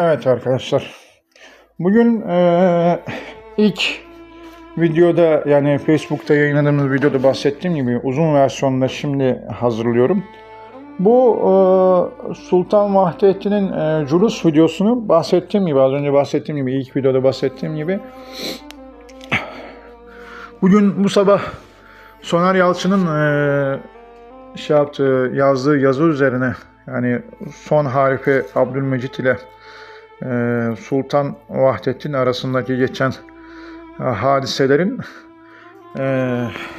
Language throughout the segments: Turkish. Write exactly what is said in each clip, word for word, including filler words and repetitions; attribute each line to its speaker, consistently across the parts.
Speaker 1: Evet arkadaşlar, bugün eee, ilk videoda, yani Facebook'ta yayınladığımız videoda bahsettiğim gibi uzun versiyonda şimdi hazırlıyorum. Bu eee, Sultan Vahdettin'in eee Culus videosunu bahsettiğim gibi, az önce bahsettiğim gibi, ilk videoda bahsettiğim gibi bugün bu sabah Soner Yalçın'ın eee şey yaptığı, yazdığı yazı üzerine, yani son halife Abdülmecit ile Sultan Vahdettin arasındaki geçen hadiselerin e,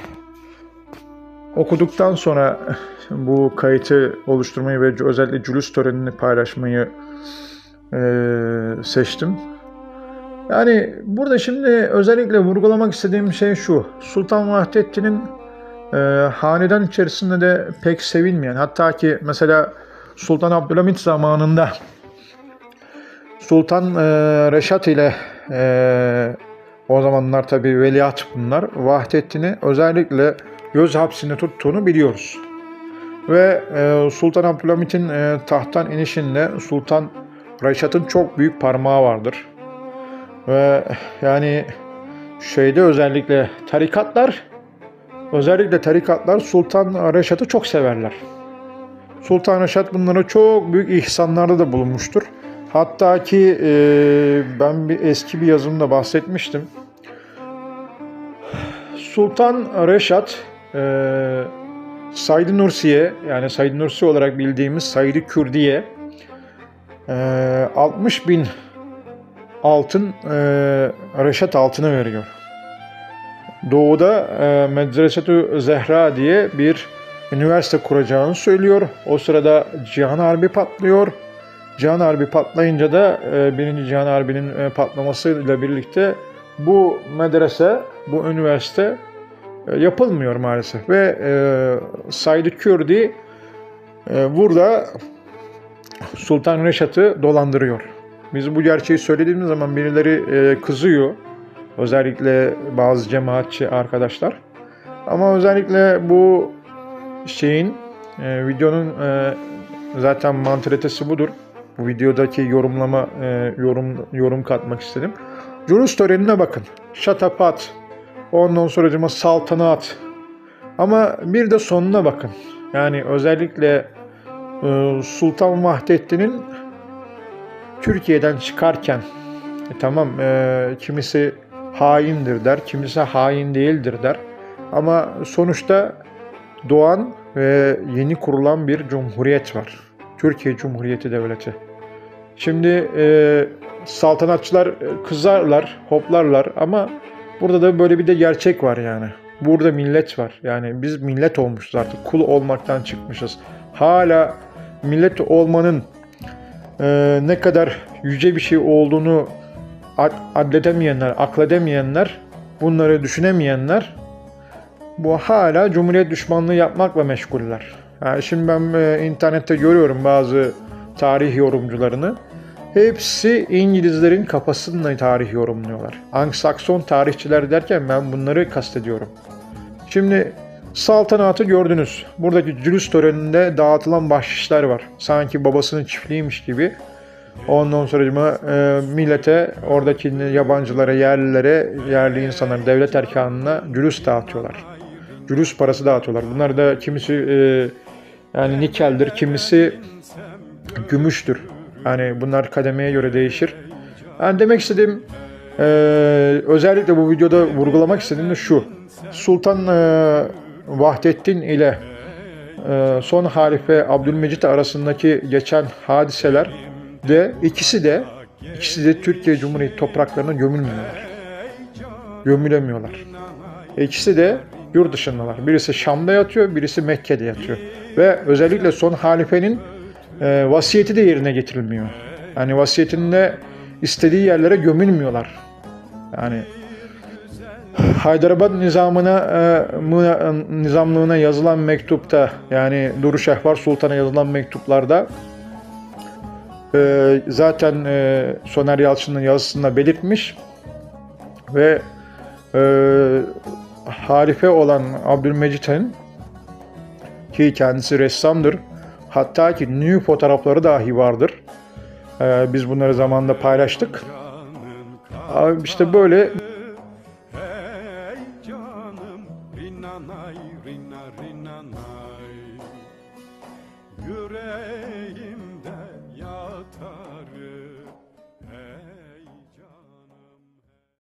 Speaker 1: okuduktan sonra bu kayıtı oluşturmayı ve özellikle Culus törenini paylaşmayı e, seçtim. Yani burada şimdi özellikle vurgulamak istediğim şey şu: Sultan Vahdettin'in e, hanedan içerisinde de pek sevilmeyen, hatta ki mesela Sultan Abdülhamit zamanında Sultan e, Reşat ile e, o zamanlar tabi veliaht bunlar, Vahdettin'i özellikle göz hapsinde tuttuğunu biliyoruz. Ve e, Sultan Abdülhamit'in e, tahttan inişinde Sultan Reşat'ın çok büyük parmağı vardır. Ve yani şeyde özellikle tarikatlar, özellikle tarikatlar Sultan Reşat'ı çok severler. Sultan Reşat bunlara çok büyük ihsanlarda da bulunmuştur. Hatta ki e, ben bir eski bir yazımda bahsetmiştim. Sultan Reşat e, Said-i Nursi'ye, yani Said Nursi olarak bildiğimiz Said-i Kürdi'ye e, altmış bin altın e, Reşat altını veriyor. Doğuda e, Medresetü Zehra diye bir üniversite kuracağını söylüyor. O sırada Cihan Harbi patlıyor. Cihan Harbi patlayınca da e, Birinci Cihan Harbi'nin e, patlamasıyla birlikte bu medrese, bu üniversite e, yapılmıyor maalesef. Ve e, Said-i Kürdi e, burada Sultan Reşat'ı dolandırıyor. Biz bu gerçeği söylediğimiz zaman birileri e, kızıyor. Özellikle bazı cemaatçi arkadaşlar. Ama özellikle bu şeyin, e, videonun e, zaten mantalitesi budur. Bu videodaki yorumlama, e, yorum yorum katmak istedim. Culus törenine bakın. Şatapat, ondan sonra saltanat. Ama bir de sonuna bakın. Yani özellikle e, Sultan Vahdettin'in Türkiye'den çıkarken, e, tamam e, kimisi haindir der, kimisi hain değildir der. Ama sonuçta doğan ve yeni kurulan bir cumhuriyet var. Türkiye Cumhuriyeti Devleti. Şimdi e, saltanatçılar kızarlar, hoplarlar ama burada da böyle bir de gerçek var yani. Burada millet var. Yani biz millet olmuşuz artık. Kul olmaktan çıkmışız. Hala millet olmanın e, ne kadar yüce bir şey olduğunu adledemeyenler, akledemeyenler, bunları düşünemeyenler bu hala cumhuriyet düşmanlığı yapmakla meşguller. Yani şimdi ben e, internette görüyorum bazı tarih yorumcularını. Hepsi İngilizlerin kafasında tarih yorumluyorlar. Anglo-Sakson tarihçiler derken ben bunları kastediyorum. Şimdi saltanatı gördünüz. Buradaki Culus töreninde dağıtılan bahşişler var. Sanki babasının çiftliğiymiş gibi. Ondan sonra e, millete, oradaki yabancılara, yerlilere, yerli insanlara, devlet erkanına Culus dağıtıyorlar. Culus parası dağıtıyorlar. Bunlar da kimisi e, yani nikeldir, kimisi gümüştür. Yani bunlar kademeye göre değişir. Yani demek istediğim, e, özellikle bu videoda vurgulamak istediğim de şu: Sultan e, Vahdettin ile e, son halife Abdülmecit arasındaki geçen hadiseler de ikisi de ikisi de Türkiye Cumhuriyeti topraklarına gömülmüyorlar. Gömülemiyorlar. İkisi de yurt dışındalar. Birisi Şam'da yatıyor, birisi Mekke'de yatıyor. Ve özellikle son halifenin e, vasiyeti de yerine getirilmiyor. Yani vasiyetinde istediği yerlere gömülmüyorlar. Yani Haydarabad nizamına, e, nizamlığına yazılan mektupta, yani Duruşehvar Sultan'a yazılan mektuplarda e, zaten e, Soner Yalçın'ın yazısında belirtmiş ve e, halife olan Abdülmecit'in, ki kendisi ressamdır, hatta ki nü fotoğrafları dahi vardır. Ee, biz bunları zamanında paylaştık. Abi işte böyle
Speaker 2: Hey canım, rinanay, rina rinanay. Yüreğim